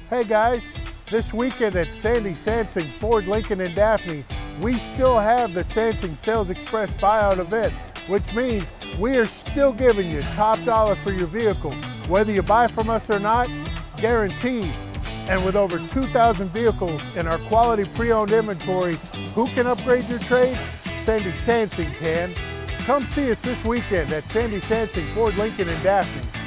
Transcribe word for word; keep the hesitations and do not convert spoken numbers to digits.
Hey guys, this weekend at Sandy Sansing Ford Lincoln in Daphne, we still have the Sansing Sales Express Buyout event, which means we are still giving you top dollar for your vehicle. Whether you buy from us or not, guaranteed. And with over two thousand vehicles in our quality pre-owned inventory, who can upgrade your trade? Sandy Sansing can. Come see us this weekend at Sandy Sansing Ford Lincoln in Daphne.